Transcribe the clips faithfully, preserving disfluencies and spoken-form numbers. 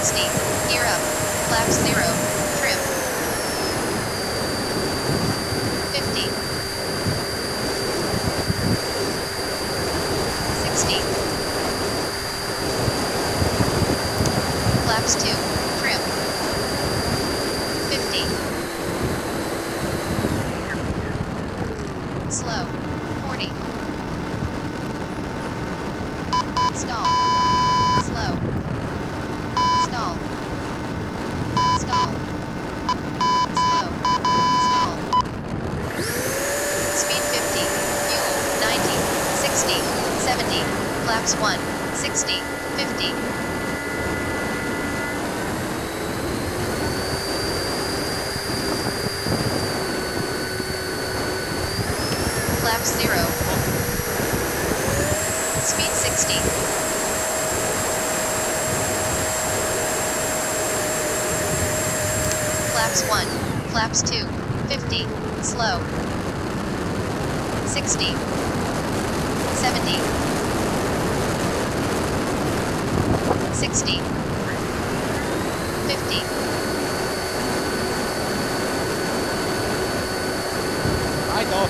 sixty, gear up, flaps zero, trim. fifty, sixty, flaps two, trim. fifty, slow, forty, stall, slow, stall, stall, slow, stall, speed fifty, fuel, ninety, sixty, seventy, flaps one, sixty, fifty, flaps zero, speed sixty, flaps one, flaps two, fifty, slow, sixty, seventy, sixty, fifty, I go.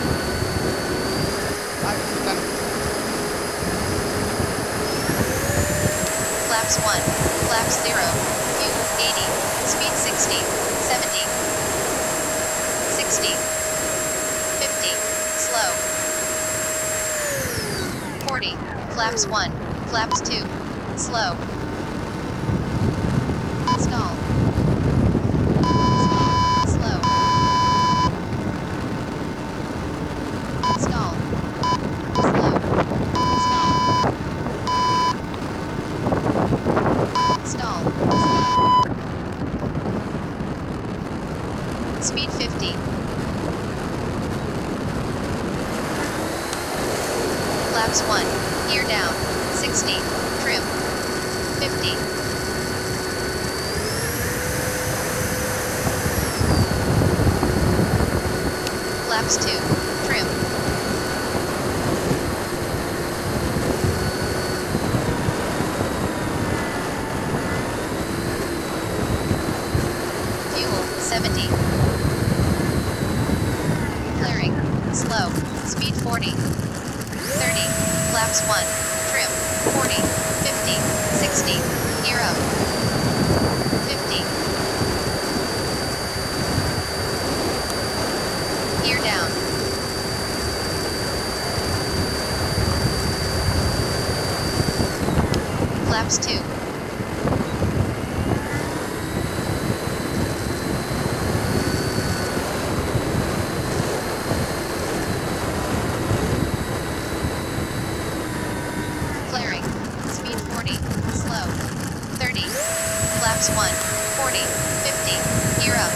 I flaps one, flaps zero, fuel, eighty, speed sixty, seventy, sixty, fifty, slow, forty, flaps one, flaps two, slow, stall, slow, stall, slow, stall, stall, speed fifty, flaps one, gear down, sixty, trim, fifty, flaps two, trim, fuel, seventy, clearing, slow, speed forty, thirty, flaps one, trim, forty, fifty, sixty, gear up, fifty, gear down, flaps two, clearing, speed forty, slow, thirty, flaps one, forty, fifty, gear up,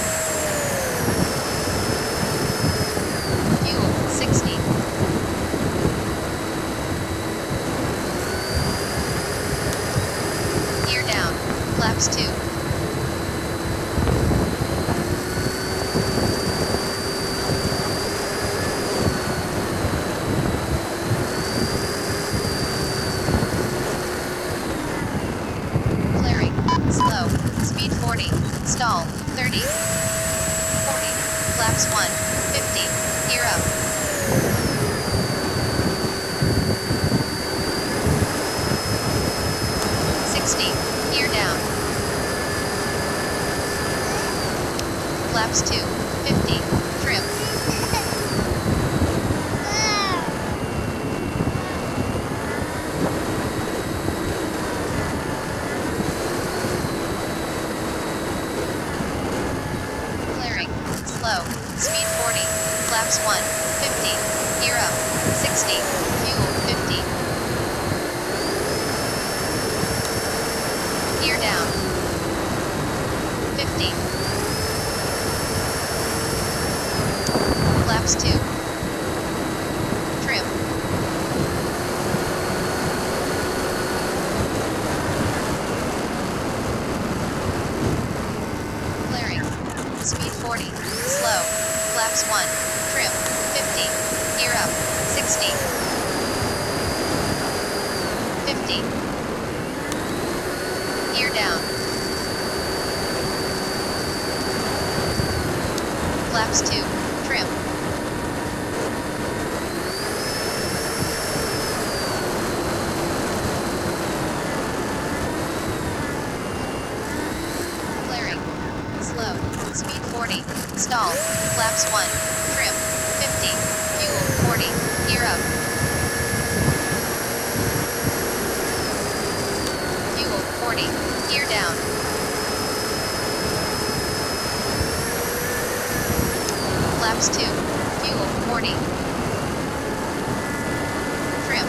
fuel, sixty, gear down, flaps two, clearing, slow, speed forty, stall, thirty, forty, flaps one, fifty, gear up, sixty, gear down, flaps two, fifty, trim, clearing, slow, speed forty, flaps one, fifty, gear up, sixty, fuel, fifty, gear down, fifty, flaps two, trim, clearing, speed forty, slow, flaps one, trim, fifty, gear up, sixty, fifty, gear down, flaps two, trim. Clearing, slow, speed forty, stall, flaps one, trim, fifty, fuel forty, gear up. Fuel forty, gear down. Flaps two, fuel forty. Trim.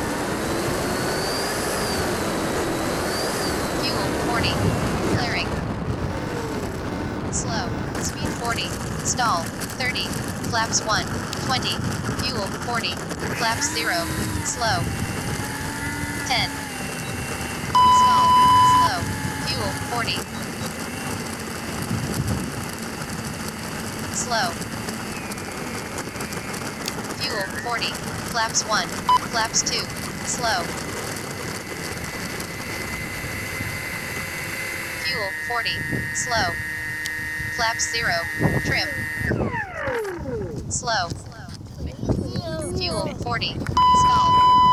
Fuel forty, clearing. Slow, speed forty, stall, thirty, flaps one, twenty, fuel forty, flaps zero, slow. ten. Stall, slow, fuel forty. Slow. Fuel forty, flaps one, flaps two, slow. Fuel forty, slow. Flaps zero, trim. Slow. Fuel forty, stall.